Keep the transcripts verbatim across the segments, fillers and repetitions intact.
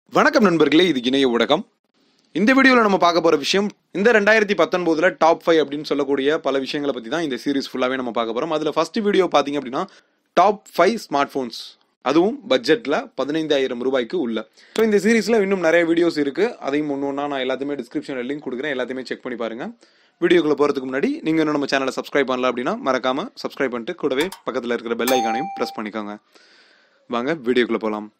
வணக்கம் நண்பர்களே, இது இணைய ஊடகம். இந்த வீடியோவில் நம்ம பார்க்க போகிற விஷயம் இந்த ரெண்டாயிரத்தி பத்தொன்பதுல டாப் ஃபைவ் அப்படின்னு சொல்லக்கூடிய பல விஷயங்களை பற்றி தான் இந்த சீரிஸ் ஃபுல்லாகவே நம்ம பார்க்க போகிறோம். அதில் ஃபர்ஸ்ட் வீடியோ பார்த்தீங்க அப்படின்னா டாப் ஃபைவ் ஸ்மார்ட் ஃபோன்ஸ், அதுவும் பட்ஜெட்டில் பதினைந்தாயிரம் ரூபாய்க்கு உள்ள. ஸோ இந்த சீரிஸில் இன்னும் நிறைய வீடியோஸ் இருக்குது. அதையும் ஒன்று ஒன்றா நான் எல்லாத்தையுமே டிஸ்கிரிப்ஷனில் லிங்க் கொடுக்குறேன், எல்லாத்தையுமே செக் பண்ணி பாருங்கள். வீடியோக்குள்ளே போகிறதுக்கு முன்னாடி நீங்கள் இன்னும் நம்ம சேனலை சப்ஸ்கிரைப் பண்ணல அப்படின்னா மறக்காமல் சப்ஸ்கிரைப் பண்ணிட்டு கூடவே பக்கத்தில் இருக்கிற பெல் ஐக்கானையும் ப்ரெஸ் பண்ணிக்கோங்க. வாங்க வீடியோக்குள்ளே போகலாம்.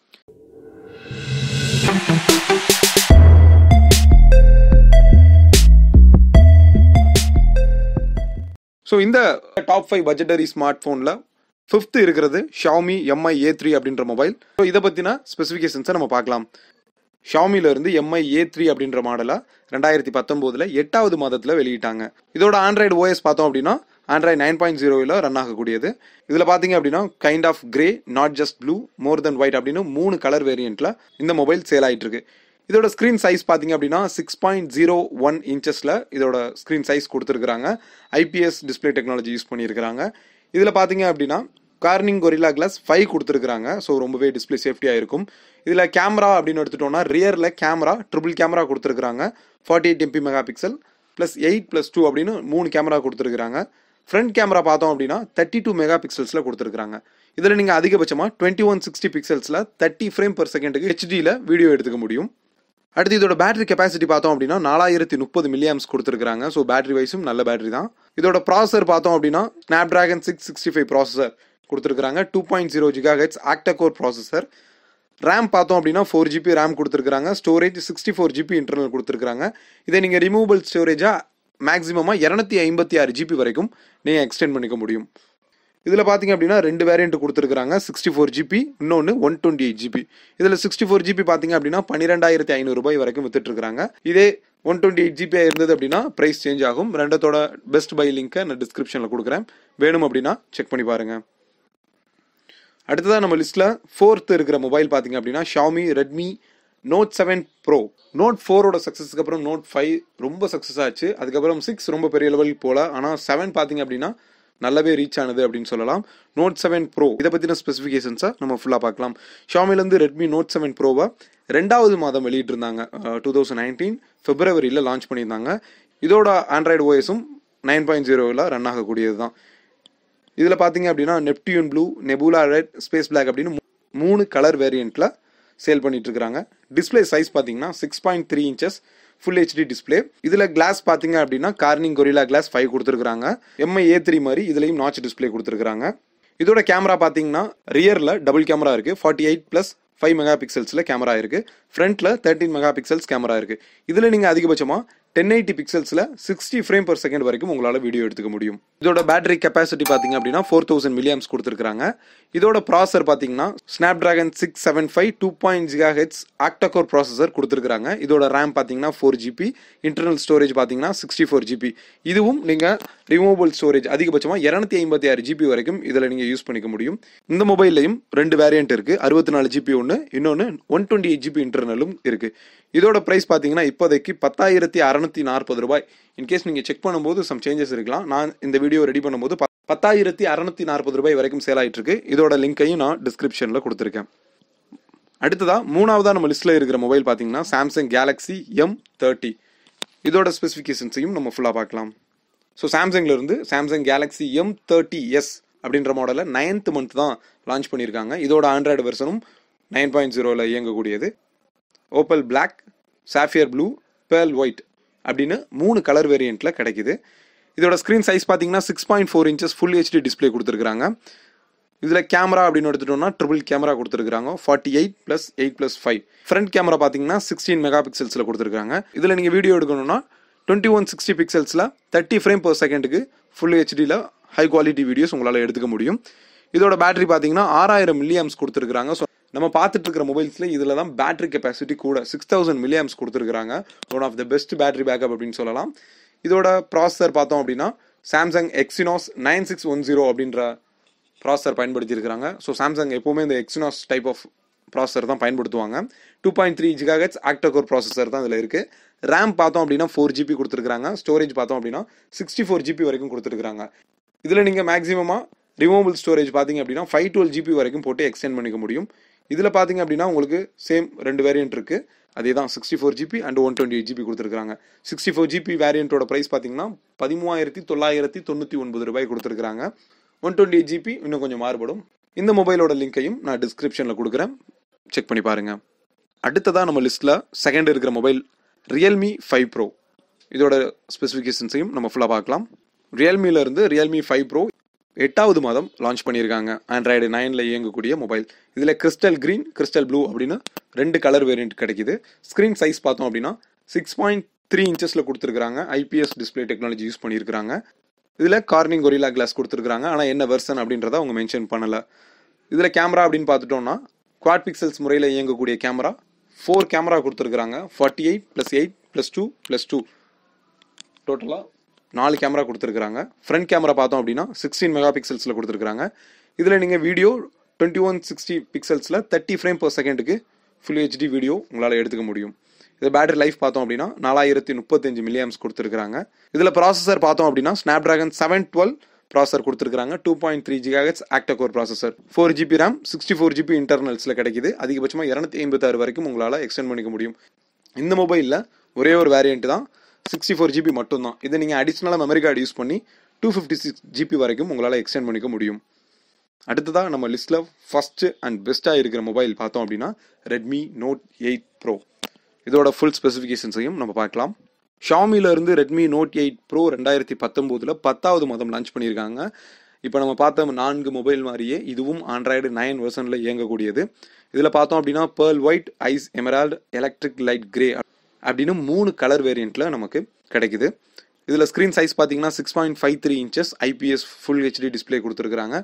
ஸோ இந்த டாப் ஃபைவ் பட்ஜெட்டரி ஸ்மார்ட் ஃபோனில் ஃபிஃப்த் இருக்கிறது ஷாமி எம்ஐ ஏ த்ரீ அப்படின்ற மொபைல். ஸோ இதை பற்றின ஸ்பெசிஃபிகேஷன்ஸை நம்ம பார்க்கலாம். ஷாமியிலேருந்து எம்ஐ ஏ த்ரீ அப்படின்ற மாடலை ரெண்டாயிரத்தி பத்தொம்போதில் எட்டாவது மாதத்தில் வெளியிட்டாங்க. இதோட ஆண்ட்ராய்டு ஓஎஸ் பார்த்தோம் அப்படின்னா ஆண்ட்ராய்டு நைன் பாயிண்ட் ஜீரோவில் ரன் ஆகக்கூடியது. இதில் பார்த்தீங்க அப்படின்னா kind of grey, not just blue, more than white அப்படின்னு மூணு கலர் வேரியண்ட்டில் இந்த மொபைல் சேல் ஆகிட்டு இருக்கு. இதோட ஸ்க்ரீன் சைஸ் பார்த்தீங்க அப்படின்னா சிக்ஸ் பாயிண்ட் ஜீரோ ஒன் இன்ச்சஸில் இதோட ஸ்க்ரீன் சைஸ் கொடுத்துருக்குறாங்க. ஐபிஎஸ் டிஸ்பிளே டெக்னாலஜி யூஸ் பண்ணியிருக்கிறாங்க. இதில் பார்த்தீங்க அப்படின்னா கார்னிங் கொரில்லா கிளாஸ் ஃபைவ் கொடுத்துருக்குறாங்க. ஸோ ரொம்பவே டிஸ்பிளே சேஃப்டியாக இருக்கும். இதில் கேமரா அப்படின்னு எடுத்துட்டோம்னா ரியரில் கேமரா ட்ரிபிள் கேமரா கொடுத்துருக்குறாங்க. Forty eight MP mega pixel plus eight plus two அப்படின்னு மூணு கேமரா கொடுத்துருக்குறாங்க. ஃப்ரண்ட் கேமரா பார்த்தோம் அப்படின்னா தேர்ட்டி டூ மெகா பிக்சல்ஸில் கொடுத்துருக்காங்க. இதில் நீங்கள் அதிகபட்சமாக டுவெண்ட்டி ஒன் சிக்ஸ்டி பிக்சல்ஸில் தேர்ட்டி ஃப்ரேம் பர் செகண்டுக்கு ஹெச்டியில் வீடியோ எடுத்துக்க முடியும். அடுத்து இதோட பேட்டரி கெப்பாசிட்டி பார்த்தோம் அப்படின்னா நாலாயிரத்தி முப்பது மில்லியாம்ஸ் கொடுத்துருக்காங்க. ஸோ பேட்டரி வைஸும் நல்ல பேட்டரி தான். இதோட ப்ராசஸர் பார்த்தோம் அப்படின்னா Snapdragon six sixty five processor கொடுத்துருக்காங்க. Two point zero giga hertz octa-core processor. RAM பார்த்தோம் அப்படின்னா ஃபோர் ஜிபி ரேம் கொடுத்துருக்காங்க. Storage sixty four GB internal கொடுத்துருக்காங்க. இதை நீங்கள் ரிமூவபிள் ஸ்டோரேஜாக மேக்ஸிமமாக இரநூத்தி ஐம்பத்தி ஆறு ஜிபி வரைக்கும் நீங்கள் எக்ஸ்டெண்ட் பண்ணிக்க முடியும். இதில் பார்த்தீங்க அப்படின்னா ரெண்டு வேரியண்ட் கொடுத்துருக்காங்க. சிக்ஸ்டி ஃபோர் ஜிபி, இன்னொன்று ஒன் டுவெண்ட்டி எயிட் ஜிபி. இதில் சிக்ஸ்டி ஃபோர் ஜிபி பார்த்தீங்க அப்படின்னா பன்னிரெண்டாயிரத்தி ஐநூறு ரூபாய் வரைக்கும் வித்துட்ருக்காங்க. இதே ஒன் டுவெண்ட்டி எயிட் ஜிபியாக இருந்தது அப்படின்னா ப்ரைஸ் சேஞ்ச் ஆகும். ரெண்டத்தோட பெஸ்ட் பை லிங்க்கை நான் டிஸ்கிரிப்ஷனில் கொடுக்குறேன், வேணும் அப்படின்னா செக் பண்ணி பாருங்கள். அடுத்ததாக நம்ம லிஸ்ட்டில் ஃபோர்த்து இருக்கிற மொபைல் பார்த்தீங்க அப்படின்னா Xiaomi Redmi Note seven Pro. Note ஃபோரோட சக்ஸஸ்க்கு அப்புறம் நோட் ஃபைவ் ரொம்ப சக்ஸஸ் ஆச்சு. அதுக்கப்புறம் சிக்ஸ் ரொம்ப பெரிய லெவலுக்கு போகல. ஆனால் செவன் பார்த்தீங்க அப்படின்னா நல்லாவே ரீச் ஆனது அப்படின்னு சொல்லலாம். நோட் செவன் ப்ரோ இதை பற்றின ஸ்பெசிஃபிகேஷன்ஸை நம்ம ஃபுல்லாக பார்க்கலாம். ஷாமிலேருந்து ரெட்மி நோட் செவன் ப்ரோவை ரெண்டாவது மாதம் வெளியிட்டிருந்தாங்க. டூ தௌசண்ட் நைன்டீன் பிப்ரவரியில் லான்ச் பண்ணியிருந்தாங்க. இதோட ஆண்ட்ராய்டு ஓஎஸும் நைன் பாயிண்ட் ஜீரோவில் ரன் ஆகக்கூடியது தான். இதில் பார்த்தீங்க அப்படின்னா Neptune blue, nebula red, space black அப்படின்னு மூணு கலர் வேரியண்ட்டில் சேல் பண்ணிட்டு இருக்காங்க. டிஸ்பிளே சைஸ் பார்த்தீங்கன்னா six point three inches full HD display. இதில் கிளாஸ் பார்த்தீங்க அப்படின்னா கார்னிங் கொரில்லா கிளாஸ் ஃபைவ் கொடுத்துருக்காங்க. எம்ஐ ஏ த்ரீ மாதிரி இதுலையும் நாச் டிஸ்பிளே கொடுத்துருக்காங்க. இதோட கேமரா பார்த்தீங்கன்னா ரியரில் டபுள் கேமரா இருக்குது. Forty eight plus five mega பிக்சல்ஸில் கேமரா இருக்குது. ஃப்ரண்ட்டில் தேர்ட்டின் மெகா பிக்சல்ஸ் கேமரா இருக்குது. இதில் நீங்கள் அதிகபட்சமாக டென் எயிட்டி பிக்சல்ஸில் சிக்ஸ்டி ஃப்ரேம் பர் செகண்ட் வரைக்கும் உங்களால் வீடியோ எடுத்துக்க முடியும். இதோட பேட்டரி கெப்பாசிட்டி பார்த்தீங்க அப்படின்னா ஃபோர் தௌசண்ட் மில்லியாம்ஸ் கொடுத்துருக்காங்க. இதோட ப்ராசஸர் பார்த்தீங்கன்னா Snapdragon six seven five two point giga hertz octa-core processor கொடுத்துருக்காங்க. இதோட ரேம் பார்த்தீங்கன்னா ஃபோர் ஜிபி, இன்டர்னல் ஸ்டோரேஜ் பார்த்தீங்கன்னா சிக்ஸ்டி ஃபோர் ஜிபி. இதுவும் நீங்கள் ரிமூவபிள் ஸ்டோரேஜ் அதிகபட்சமாக இரநூத்தி ஐம்பத்தி ஆறு ஜிபி வரைக்கும் இதில் நீங்கள் யூஸ் பண்ணிக்க முடியும். இந்த மொபைல்லையும் ரெண்டு வேரியண்ட் இருக்குது. அறுபத்தி நாலு ஜிபி ஒன்று, இன்னொன்று ஒன் டுவெண்ட்டி எயிட் ஜிபி இன்டர்னலும் இருக்குது. இதோட ப்ரைஸ் பார்த்தீங்கன்னா இப்போதைக்கு பத்தாயிரத்தி அறநூத்தி நாற்பது ரூபாய். இன்கேஸ் நீங்கள் செக் பண்ணும்போது சம் சேஞ்சஸ் இருக்கலாம். நான் இந்த வீடியோ ரெடி பண்ணும்போது பத்தாயிரத்தி அறநூத்தி நாற்பது ரூபாய் வரைக்கும் சேல் ஆகிட்டு இருக்கு. இதோட லிங்கையும் நான் டிஸ்கிரிப்ஷனில் கொடுத்துருக்கேன். அடுத்ததா மூணாவதா நம்ம லிஸ்ட்டில் இருக்கிற மொபைல் பார்த்தீங்கன்னா சாம்சங் கேலக்ஸி எம் தேர்ட்டி. இதோட ஸ்பெசிஃபிகேஷன்ஸையும் நம்ம ஃபுல்லாக பார்க்கலாம். ஸோ சாம்சங்லேருந்து Samsung Galaxy M thirty S அப்படின்ற மாடலை நைன்த் மந்த் தான் லான்ச் பண்ணியிருக்காங்க. இதோட ஆண்ட்ராய்டு வெர்ஷனும் நைன் பாயிண்ட் ஜீரோவில் இயங்கக்கூடியது. Opal black, sapphire blue, pearl white அப்படின்னு மூணு கலர் வேரியண்ட்டில் கிடைக்குது. இதோட ஸ்க்ரீன் சைஸ் பார்த்தீங்கன்னா six point four inches full HD display கொடுத்துருக்காங்க. இதில் கேமரா அப்படின்னு எடுத்துட்டோம்னா ட்ரிபிள் கேமரா கொடுத்துருக்காங்க. Forty eight plus eight plus five. Front camera பார்த்தீங்கன்னா சிக்ஸ்டீன் மெகா பிக்சல்ஸில் கொடுத்துருக்காங்க. இதில் நீங்கள் வீடியோ எடுக்கணும்னா டுவெண்ட்டி ஒன் சிக்ஸ்டி பிக்சல்ஸில் தேர்ட்டி ஃப்ரேம் பர் செகண்டுக்கு ஃபுல் ஹெச்டியில் ஹை குவாலிட்டி வீடியோஸ் உங்களால் எடுத்துக்க முடியும். இதோட பேட்டரி பார்த்தீங்கன்னா ஆறாயிரம் மில்லியாம்ஸ் கொடுத்துருக்காங்க. ஸோ நம்ம பார்த்துட்டு இருக்கிற மொபைல்ஸில் இதில் தான் பேட்டரி கெப்பாசிட்டி கூட சிக்ஸ் தௌசண்ட் மில்லியாம்ஸ் கொடுத்துருக்காங்க. One of the best battery backup அப்படின்னு சொல்லலாம். இதோட ப்ராசஸர் பார்த்தோம் அப்படின்னா Samsung Exynos nine six one zero அப்படின்ற ப்ராசஸர் பயன்படுத்தியிருக்கிறாங்க. ஸோ சாம்சங் எப்போவுமே இந்த எக்ஸினாஸ் டைப் ஆஃப் ப்ராசஸர் தான் பயன்படுத்துவாங்க. Two point three giga hertz octa-core processor தான் இதில் இருக்குது. ரேம் பார்த்தோம் அப்படின்னா ஃபோர் ஜிபி கொடுத்துருக்காங்க. ஸ்டோரேஜ் பார்த்தோம் அப்படின்னா சிக்ஸ்டி ஃபோர் ஜிபி வரைக்கும் கொடுத்துருக்காங்க. இதில் நீங்கள் மேக்ஸிமமாக ரிமூவபிள் ஸ்டோரேஜ் பார்த்தீங்க அப்படின்னா ஃபைவ் டுவெல் ஜிபி வரைக்கும் போட்டு எக்ஸ்டெண்ட் பண்ணிக்க முடியும். இதில் பார்த்தீங்க அப்படின்னா உங்களுக்கு சேம் ரெண்டு வேரியன்ட் இருக்குது. அதே தான் sixty four GB and one twenty eight GB கொடுத்துருக்காங்க. சிக்ஸ்டி ஃபோர் ஜிபி வேரியண்ட்டோட ப்ரைஸ் பார்த்தீங்கன்னா பதிமூவாயிரத்தி தொள்ளாயிரத்தி தொண்ணூற்றி ஒன்பது ரூபாய் கொடுத்துருக்காங்க. ஒன் டுவெண்ட்டி எயிட் ஜிபி இன்னும் கொஞ்சம் மாறுபடும். இந்த மொபைலோட லிங்கையும் நான் டிஸ்கிரிப்ஷனில் கொடுக்குறேன், செக் பண்ணி பாருங்கள். அடுத்ததாக நம்ம லிஸ்ட்டில் செகண்ட் இருக்கிற மொபைல் ரியல்மி ஃபைவ் ப்ரோ. இதோட ஸ்பெசிஃபிகேஷன்ஸையும் நம்ம ஃபுல்லாக பார்க்கலாம். ரியல்மியிலேருந்து ரியல்மி ஃபைவ் ப்ரோ எட்டாவது மாதம் லான்ச் பண்ணியிருக்காங்க. ஆண்ட்ராய்டு நைனில் இயங்கக்கூடிய மொபைல். இதில் கிறிஸ்டல் க்ரீன், கிறிஸ்டல் ப்ளூ அப்படின்னு ரெண்டு கலர் வேரியன்ட் கிடைக்குது. ஸ்க்ரீன் சைஸ் பார்த்தோம் அப்படின்னா சிக்ஸ் பாயிண்ட் த்ரீ இன்ச்சஸில் கொடுத்துருக்காங்க. ஐபிஎஸ் டிஸ்பிளே டெக்னாலஜி யூஸ் பண்ணியிருக்காங்க. இதில் கார்னிங் கொரில்லா கிளாஸ் கொடுத்துருக்காங்க. ஆனால் என்ன வெர்ஷன் அப்படின்றத அவங்க மென்ஷன் பண்ணலை. இதில் கேமரா அப்படின்னு பார்த்துட்டோம்னா குவாட் பிக்சல்ஸ் முறையில் இயங்கக்கூடிய கேமரா, ஃபோர் கேமரா கொடுத்துருக்காங்க. Forty eight plus eight plus two plus two டோட்டலாக நாலு கேமரா கொடுத்துருக்காங்க. ஃப்ரண்ட் கேமரா பார்த்தோம் அப்படின்னா சிக்ஸ்டீன் மெகா பிக்சல்ஸில் கொடுத்துருக்காங்க. இதில் நீங்கள் வீடியோ டுவெண்ட்டி ஒன் சிக்ஸ்டி பிக்சல்ஸில் தேர்ட்டி ஃப்ரேம் பர் செகண்டுக்கு ஃபுல் ஹெச்டி வீடியோ உங்களால் எடுத்துக்க முடியும். இது பேட்டரி லைஃப் பார்த்தோம் அப்படின்னா நாலாயிரத்தி முப்பத்தஞ்சு மில்லியம்ஸ் கொடுத்துருக்காங்க. இதில் ப்ராசஸர் பார்த்தோம் அப்படின்னா Snapdragon seven twelve processor கொடுத்துருக்காங்க. Two point three gigahertz octa core processor, four GB RAM, sixty four GB இன்டர்னல்ஸில் கிடைக்குது. அதிகபட்சமாக இரநூத்தி ஐம்பத்தாறு வரைக்கும் உங்களால் எக்ஸ்டெண்ட் பண்ணிக்க முடியும். இந்த மொபைலில் ஒரே ஒரு வேரியண்ட் தான், சிக்ஸ்டி ஃபோர் ஜிபி மட்டும்தான். இதை நீங்கள் அடிஷ்னலாக மெமரி கார்டு யூஸ் பண்ணி டூ ஃபிஃப்டி சிக்ஸ் ஜிபி வரைக்கும் உங்களால் எக்ஸ்டெண்ட் பண்ணிக்க முடியும். அடுத்ததாக நம்ம லிஸ்ட்டில் ஃபஸ்ட்டு அண்ட் பெஸ்ட்டாக இருக்கிற மொபைல் பார்த்தோம் அப்படின்னா ரெட்மி நோட் எயிட் ப்ரோ. இதோட ஃபுல் ஸ்பெசிஃபிகேஷன்ஸையும் நம்ம பார்க்கலாம். ஷாமியிலேருந்து ரெட்மி நோட் எயிட் ப்ரோ ரெண்டாயிரத்தி பத்தொம்போதில் பத்தாவது மாதம் லான்ச் பண்ணியிருக்காங்க. இப்போ நம்ம பார்த்த நான்கு மொபைல் மாதிரியே இதுவும் ஆண்ட்ராய்டு நைன் வெர்ஷனில் இயங்கக்கூடியது. இதில் பார்த்தோம் அப்படின்னா pearl white, ice emerald, electric light grey அப்படின்னு மூணு கலர் வேரியண்ட்டில் நமக்கு கிடைக்குது. இதில் ஸ்க்ரீன் சைஸ் பார்த்தீங்கன்னா six point five three inches IPS full HD display கொடுத்துருக்காங்க.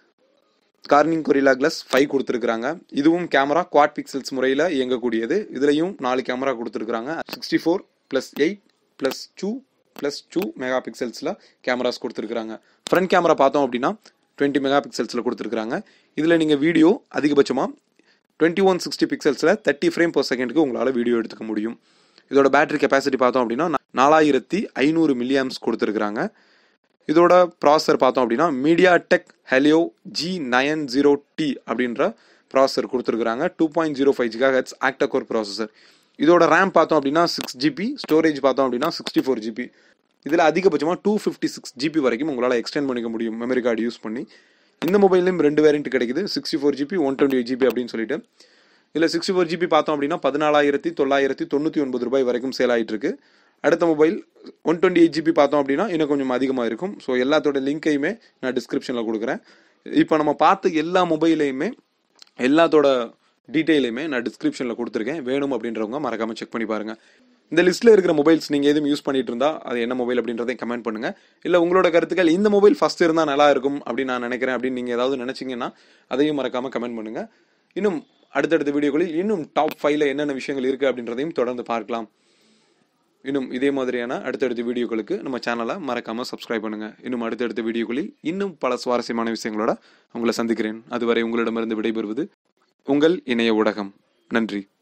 கார்னிங் கொரில்லா கிளாஸ் ஃபைவ் கொடுத்துருக்காங்க. இதுவும் கேமரா குவாட் பிக்சல்ஸ் முறையில் இயங்கக்கூடியது. இதுலையும் நாலு கேமரா கொடுத்துருக்காங்க. Sixty four plus eight plus two plus two mega பிக்சல்ஸில் கேமராஸ் கொடுத்துருக்காங்க. ஃப்ரண்ட் கேமரா பார்த்தோம் அப்படின்னா டுவெண்ட்டி மெகா பிக்சல்ஸில் கொடுத்துருக்காங்க. இதில் நீங்கள் வீடியோ அதிகபட்சமாக டுவெண்ட்டி ஒன் சிக்ஸ்டி பிக்சல்ஸில் தேர்ட்டி ஃப்ரேம் பர் செகண்டுக்கு உங்களால் வீடியோ எடுத்துக்க முடியும். இதோட பேட்டரி கெப்பாசிட்டி பார்த்தோம் அப்படின்னா நாலாயிரத்தி ஐநூறு மில்லியம்ஸ் கொடுத்துருக்காங்க. இதோட ப்ராசஸர் பார்த்தோம் அப்படின்னா MediaTek Helio G nine zero T அப்படின்ற ப்ராசஸர் கொடுத்துருக்காங்க. Two point zero five gigahertz octa core processor. இதோட ரேம் பார்த்தோம் அப்படின்னா சிக்ஸ் ஜிபி, ஸ்டோரேஜ் பார்த்தோம் அப்படின்னா சிக்ஸ்டி ஃபோர் ஜிபி. இதில் அதிகபட்சமாக டூ ஃபிஃப்டி சிக்ஸ் ஜிபி வரைக்கும் உங்களால் எக்ஸ்டெண்ட் பண்ணிக்க முடியும் மெமரி கார்டு யூஸ் பண்ணி. இந்த மொபைல்லையும் ரெண்டு வேரியன்ட் கிடைக்குது, sixty four GB one twenty eight GB அப்படின்னு சொல்லிட்டு. இதில் சிக்ஸ்டி ஃபோர் ஜிபி பார்த்தோம் அப்படின்னா பதினாலாயிரத்தி தொள்ளாயிரத்தி தொண்ணூற்றி ஒன்பது ரூபாய் வரைக்கும் சேல் ஆகிட்டு இருக்கு. அடுத்த mobile one twenty eight GB பார்த்தோம் அப்படின்னா இன்னும் கொஞ்சம் அதிகமாக இருக்கும். ஸோ எல்லாத்தோட லிங்கையுமே நான் டிஸ்கிரிப்ஷனில் கொடுக்குறேன். இப்போ நம்ம பார்த்த எல்லா மொபைலையுமே எல்லாத்தோட டீட்டெயிலையுமே நான் டிஸ்கிரிப்ஷனில் கொடுத்துருக்கேன். வேணும் அப்படின்றவங்க மறக்காமல் செக் பண்ணி பாருங்கள். இந்த லிஸ்ட்டில் இருக்கிற மொபைல்ஸ் நீங்கள் எதுவும் யூஸ் பண்ணிட்டு இருந்தா அது என்ன மொபைல் அப்படின்றதையும் கமெண்ட் பண்ணுங்கள். இல்லை உங்களோட கருத்துக்கள் இந்த மொபைல் ஃபஸ்ட் இருந்தால் நல்லா இருக்கும் அப்படின்னு நான் நினைக்கிறேன் அப்படின்னு நீங்கள் ஏதாவது நினச்சிங்கன்னா அதையும் மறக்காமல் கமெண்ட் பண்ணுங்கள். இன்னும் அடுத்தடுத்த வீடியோக்களில் இன்னும் டாப் ஃபைவ்ல என்னென்ன விஷயங்கள் இருக்குது அப்படின்றதையும் தொடர்ந்து பார்க்கலாம். இன்னும் இதே மாதிரியான அடுத்தடுத்த வீடியோக்களுக்கு நம்ம சேனலை மறக்காமல் சப்ஸ்கிரைப் பண்ணுங்கள். இன்னும் அடுத்தடுத்த வீடியோக்களில் இன்னும் பல சுவாரஸ்யமான விஷயங்களோட உங்களை சந்திக்கிறேன். அதுவரை உங்களிடமிருந்து விடைபெறுவது உங்கள் இணைய ஊடகம். நன்றி.